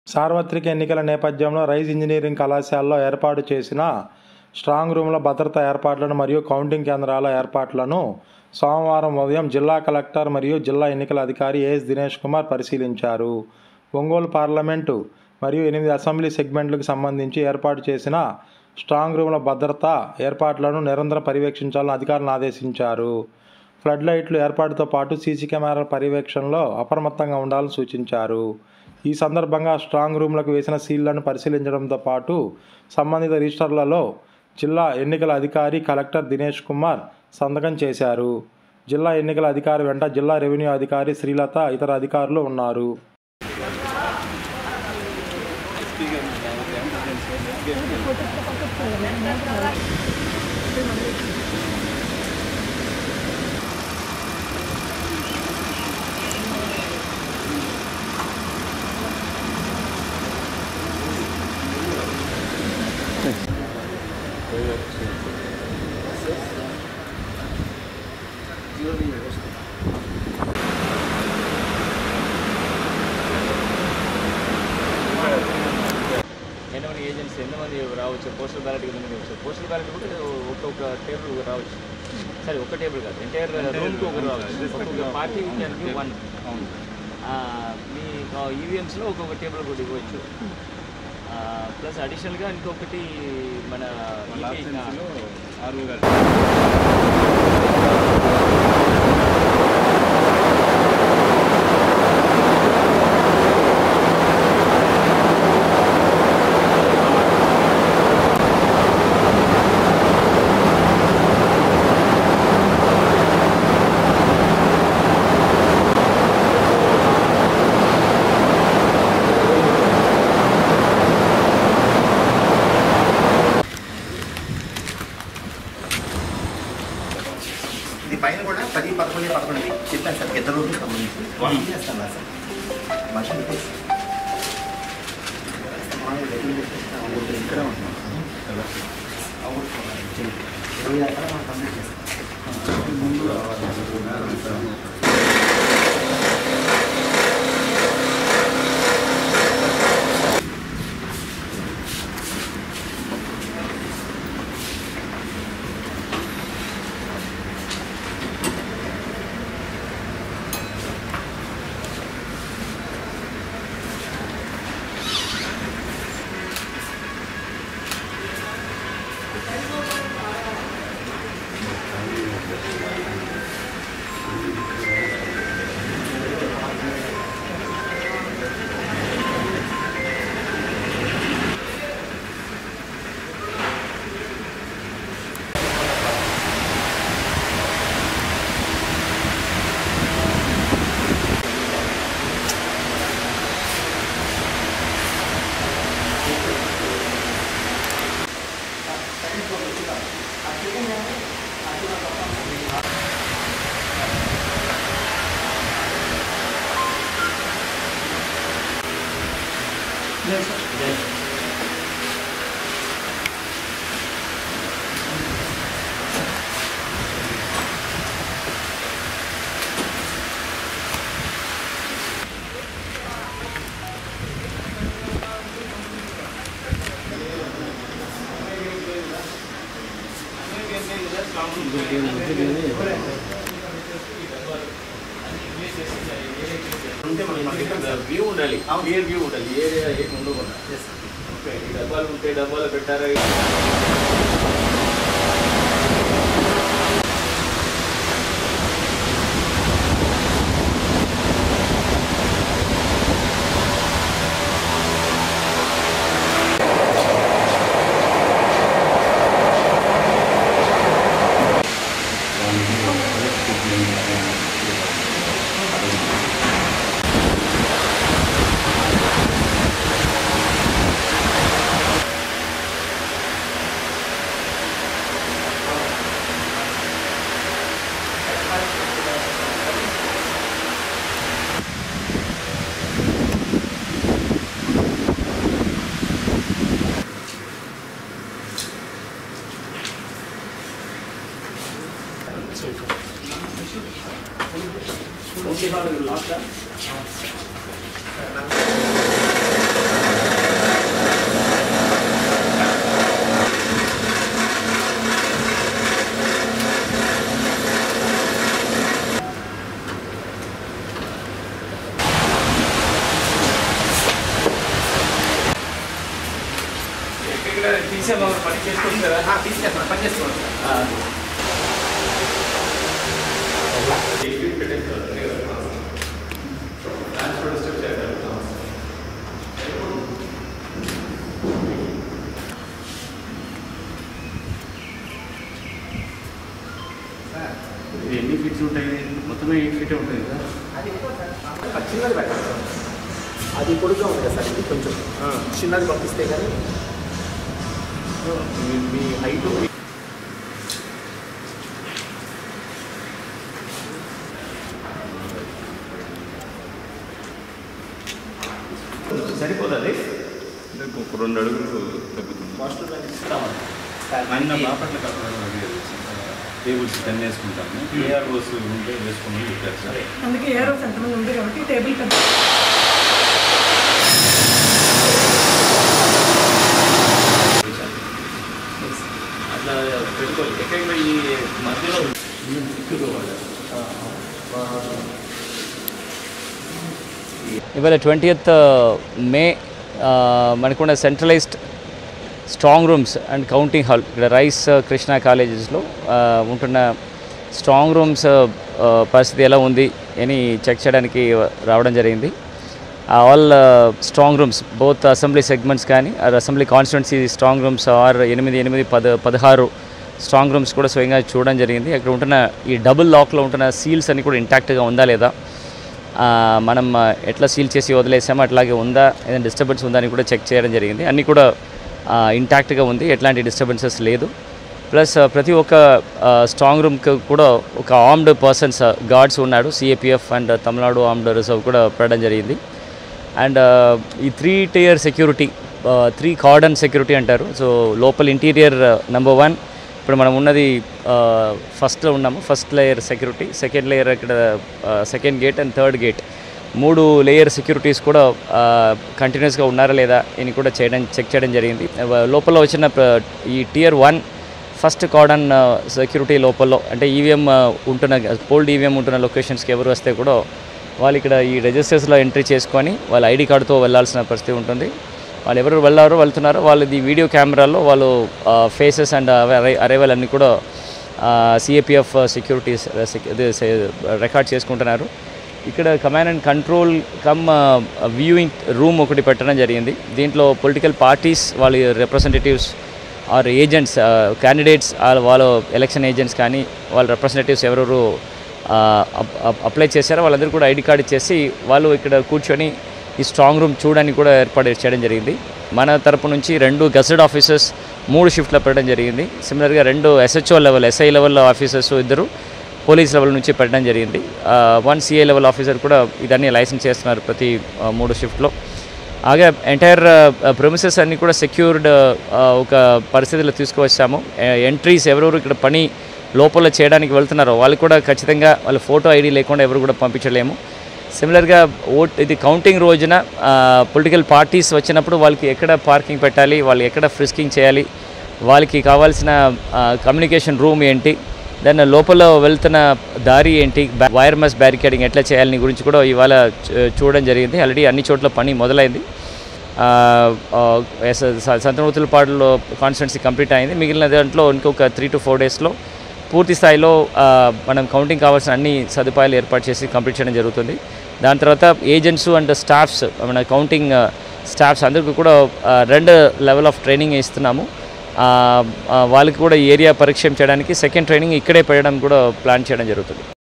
సార్వత్రిక ఎన్నికల నేపథ్యంలో రైస్ ఇంజనీరింగ్ కళాశాలలో ఏర్పాటు చేసిన స్ట్రాంగ్ రూమ్ల భద్రతా ఏర్పాట్లను మరియు కౌంటింగ్ కేంద్రాల ఏర్పాట్లను సోమవారం ఉదయం జిల్లా కలెక్టర్ మరియు జిల్లా ఎన్నికల అధికారి ఏఎస్ దినేష్ కుమార్ పరిశీలించారు. ఒంగోలు పార్లమెంటు మరియు 8 అసెంబ్లీ సెగ్మెంట్లకు సంబంధించి ఏర్పాటు చేసిన స్ట్రాంగ్ రూమ్ల భద్రతా ఏర్పాట్లను నిరంతరం పర్యవేక్షించాలని అధికారులను ఆదేశించారు. ఫ్లడ్ లైట్లు ఏర్పాటుతో పాటు సీసీ కెమెరాల పర్యవేక్షణలో అప్రమత్తంగా ఉండాలని సూచించారు. ఈ సందర్భంగా స్ట్రాంగ్ రూమ్లకు వేసిన సీళ్లను పరిశీలించడంతో పాటు సంబంధిత రిజిస్టర్లలో జిల్లా ఎన్నికల అధికారి కలెక్టర్ దినేష్ కుమార్ సంతకం చేశారు. జిల్లా ఎన్నికల అధికారి వెంట జిల్లా రెవెన్యూ అధికారి శ్రీలత ఇతర అధికారులు ఉన్నారు. ఎంతమంది ఏజెంట్స్ ఎంతమంది రావచ్చు, పోస్టల్ బ్యాలెట్ ఎంతమంది వచ్చారు, పోస్టల్ బ్యాలెట్ కూడా ఒక్కొక్క టేబుల్ రావచ్చు. సరే ఒక్క టేబుల్ కాదు, ఎంటైర్ రూమ్కి ఒకరు రావచ్చు. ఒక్కొక్క పార్టీ విషయానికి 1 మీ ఈవీఎంస్లో ఒక్కొక్క టేబుల్ కూడా ఇవ్వచ్చు. ప్లస్ అడిషనల్గా ఇంకొకటి మన పైన కూడా 10, 11, 11 చెప్పాను సార్. పెద్ద రోజులు సంబంధించి వాళ్ళు చేస్తాను సార్. మనిషి ఇక్కడ ఉంటున్నాం 20 రకాల మనం కంప్లీట్ చేస్తాం. వ్యూ ఉండాలి, క్లియర్ వ్యూ ఉండాలి, ఏరియా ఏమి ఉండకూడదు. డబ్బాలు ఉంటే డబ్బాలు పెట్టారా. Okay, last పని చేసుకుంటారా? తీసుకెళ్తాను, పని చేసుకోండి సార్. ఎన్ని ఫీట్స్ ఉంటాయి? మొత్తమే 8 ఫీటే ఉంటుంది కదా. అది చిన్నది పెట్టండి సార్. అది పొడుగ్గా ఉంది కదా సార్, ఇది కొంచెం చిన్నది పంపిస్తే కానీ మీ హైట్ సరిపోదు. అది ఒక 2 అడుగులు తగ్గుతుంది. బాపట్ల టేబుల్స్ 10 వేసుకుంటాము. ఏఆర్ఓస్ ఉంటే వేసుకుని చెప్పారు సార్. అందుకే ఏఆర్ఓస్ ఎంతమంది ఉంది కాబట్టి టేబుల్ పెద్ద అట్లా పెట్టుకోవాలి. ఎక్కడ ఈ మధ్యలో ఇవాళ 20th మే మనకున్న centralised strong rooms and counting hall ఇక్కడ రైస్ కృష్ణా కాలేజెస్లో ఉంటున్న స్ట్రాంగ్ రూమ్స్ పరిస్థితి ఎలా ఉంది అని చెక్ చేయడానికి రావడం జరిగింది. All strong rooms both assembly segments కానీ assembly constituency strong rooms 16 strong rooms కూడా స్వయంగా చూడడం జరిగింది. అక్కడ ఉంటున్న ఈ డబుల్ లాక్లో ఉంటున్న సీల్స్ అన్ని కూడా ఇంటాక్ట్గా ఉందా లేదా, మనం ఎట్లా సీల్ చేసి వదిలేసామో అట్లాగే ఉందా, ఏదైనా డిస్టర్బెన్స్ ఉందా అని కూడా చెక్ చేయడం జరిగింది. అన్నీ కూడా ఇంటాక్ట్గా ఉంది, ఎట్లాంటి డిస్టర్బెన్సెస్ లేదు. ప్లస్ ప్రతి ఒక్క స్ట్రాంగ్ రూమ్కి కూడా ఒక ఆర్మ్డ్ పర్సన్స్ గార్డ్స్ ఉన్నాడు. CAPF and Tamil Nadu armed reserve కూడా పెట్టడం జరిగింది. అండ్ ఈ 3 tier సెక్యూరిటీ, 3 cordon సెక్యూరిటీ అంటారు. సో లోపల ఇంటీరియర్ నెంబర్ 1 ఇప్పుడు మనం ఉన్నది ఫస్ట్లో ఉన్నాము. First layer security, second layer ఇక్కడ second gate and third gate 3 layer securities కూడా కంటిన్యూస్గా ఉన్నారా లేదా అని కూడా చెక్ చేయడం జరిగింది. లోపల వచ్చిన ఈ Tier 1 ఫస్ట్ కార్డన్ సెక్యూరిటీ లోపల అంటే ఈవీఎం ఉంటున్న పోల్డ్ ఈవీఎం ఉంటున్న లొకేషన్స్కి ఎవరు వస్తే కూడా వాళ్ళు ఇక్కడ ఈ రిజిస్టర్స్లో ఎంట్రీ చేసుకొని వాళ్ళ ఐడి కార్డుతో వెళ్ళాల్సిన పరిస్థితి ఉంటుంది. వాళ్ళు ఎవరు వెళ్తున్నారో వాళ్ళది వీడియో కెమెరాల్లో వాళ్ళు ఫేసెస్ అండ్ అరైవల్ అన్నీ కూడా సిఏపిఎఫ్ సెక్యూరిటీస్ రికార్డ్ చేసుకుంటున్నారు. ఇక్కడ command and control cum viewing room ఒకటి పెట్టడం జరిగింది. దీంట్లో పొలిటికల్ పార్టీస్ వాళ్ళ రిప్రజెంటేటివ్స్ ఆర్ ఏజెంట్స్ క్యాండిడేట్స్ వాళ్ళ ఎలక్షన్ ఏజెంట్స్ కానీ వాళ్ళ రిప్రజెంటేటివ్స్ ఎవరెవరు అప్లై చేశారో వాళ్ళందరూ కూడా ఐడి కార్డు ఇచ్చేసి వాళ్ళు ఇక్కడ కూర్చొని ఈ స్ట్రాంగ్ రూమ్ చూడడానికి కూడా ఏర్పాటు చేయడం జరిగింది. మన తరపు నుంచి 2 గజెట్ ఆఫీసర్స్ 3 షిఫ్ట్లో పెట్టడం జరిగింది. సిమిలర్గా 2 SHO level SI level officers 2 police level నుంచి పెట్టడం జరిగింది. 1 CA లెవెల్ ఆఫీసర్ కూడా ఇదన్నీ లైసెన్స్ చేస్తున్నారు ప్రతి 3 షిఫ్ట్లో. అలాగే ఎంటైర్ ప్రెమిసెస్ అన్నీ కూడా సెక్యూర్డ్ ఒక పరిస్థితిలో తీసుకువచ్చాము. ఎంట్రీస్ ఎవరెవరు ఇక్కడ పని లోపల చేయడానికి వెళ్తున్నారో వాళ్ళు కూడా ఖచ్చితంగా వాళ్ళ ఫోటో ఐడి లేకుండా ఎవరు కూడా పంపించలేము. సిమిలర్గా ఇది కౌంటింగ్ రోజున పొలిటికల్ పార్టీస్ వచ్చినప్పుడు వాళ్ళకి ఎక్కడ పార్కింగ్ పెట్టాలి, వాళ్ళు ఎక్కడ ఫ్రిస్కింగ్ చేయాలి, వాళ్ళకి కావాల్సిన కమ్యూనికేషన్ రూమ్ ఏంటి, దాని లోపల వెళ్తున్న దారి ఏంటి, వైర్ మెస్ బ్యారికేడింగ్ ఎట్లా చేయాలని గురించి కూడా ఇవాళ చూడడం జరిగింది. ఆల్రెడీ అన్ని చోట్ల పని మొదలైంది. సంతనూతులపాడులో కాన్స్టిట్యున్సీ కంప్లీట్ అయింది. మిగిలిన దాంట్లో ఇంకొక 3 to 4 డేస్లో పూర్తి స్థాయిలో మనం కౌంటింగ్ కావాల్సిన అన్ని సదుపాయాలు ఏర్పాటు చేసి కంప్లీట్ చేయడం జరుగుతుంది. దాని తర్వాత ఏజెంట్స్ అండ్ స్టాఫ్స్ మన కౌంటింగ్ స్టాఫ్స్ అందరికీ కూడా 2 లెవెల్ ఆఫ్ ట్రైనింగ్ ఇస్తున్నాము. వాళ్ళకి కూడా ఏరియా పరీక్ష చేయడానికి సెకండ్ ట్రైనింగ్ ఇక్కడే పెట్టడం కూడా ప్లాన్ చేయడం జరుగుతుంది.